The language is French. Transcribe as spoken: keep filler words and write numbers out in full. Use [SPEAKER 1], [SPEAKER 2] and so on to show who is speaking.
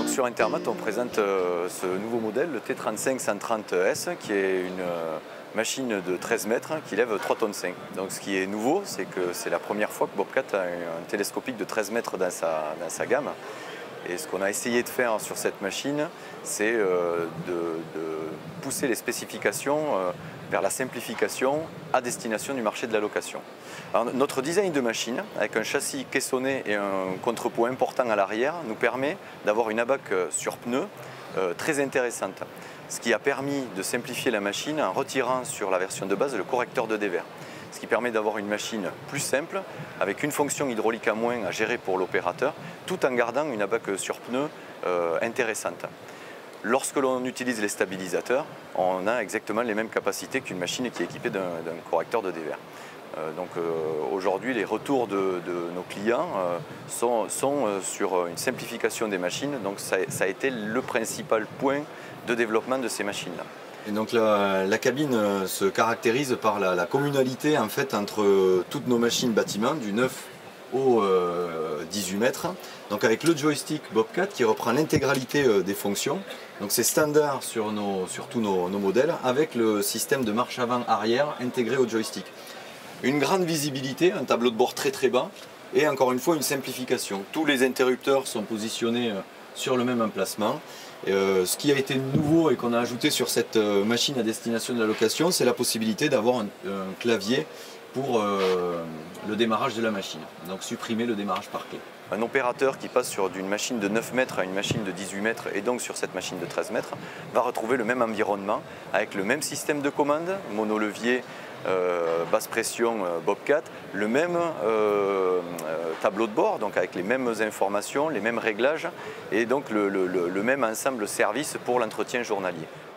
[SPEAKER 1] Donc sur Intermat, on présente euh, ce nouveau modèle, le T trente-cinq cent trente S, qui est une euh, machine de treize mètres qui lève trois tonnes cinq. Donc ce qui est nouveau, c'est que c'est la première fois que Bobcat a un télescopique de treize mètres dans sa, dans sa gamme. Et ce qu'on a essayé de faire sur cette machine, c'est euh, de, de pousser les spécifications euh, vers la simplification à destination du marché de la location. Alors, notre design de machine, avec un châssis caissonné et un contrepoids important à l'arrière, nous permet d'avoir une abaque sur pneu euh, très intéressante. Ce qui a permis de simplifier la machine en retirant sur la version de base le correcteur de dévers. Ce qui permet d'avoir une machine plus simple, avec une fonction hydraulique à moins à gérer pour l'opérateur, tout en gardant une abaque sur pneu euh, intéressante. Lorsque l'on utilise les stabilisateurs, on a exactement les mêmes capacités qu'une machine qui est équipée d'un correcteur de dévers. Euh, donc euh, aujourd'hui, les retours de, de nos clients euh, sont, sont euh, sur une simplification des machines, donc ça, ça a été le principal point de développement de ces machines-là.
[SPEAKER 2] Et donc la, la cabine euh, se caractérise par la, la communalité en fait, entre euh, toutes nos machines bâtiments, du neuf au euh, dix-huit mètres. Donc avec le joystick Bobcat qui reprend l'intégralité euh, des fonctions. Donc c'est standard sur, nos, sur tous nos, nos modèles avec le système de marche avant-arrière intégré au joystick. Une grande visibilité, un tableau de bord très très bas et encore une fois une simplification. Tous les interrupteurs sont positionnés euh, sur le même emplacement. Et euh, ce qui a été nouveau et qu'on a ajouté sur cette euh, machine à destination de la location, c'est la possibilité d'avoir un, un clavier pour euh, le démarrage de la machine. Donc supprimer le démarrage par clé.
[SPEAKER 1] Un opérateur qui passe sur d'une machine de neuf mètres à une machine de dix-huit mètres et donc sur cette machine de treize mètres va retrouver le même environnement avec le même système de commande, monolevier, Euh, basse pression euh, Bobcat, le même euh, euh, tableau de bord, donc avec les mêmes informations, les mêmes réglages et donc le, le, le même ensemble service pour l'entretien journalier.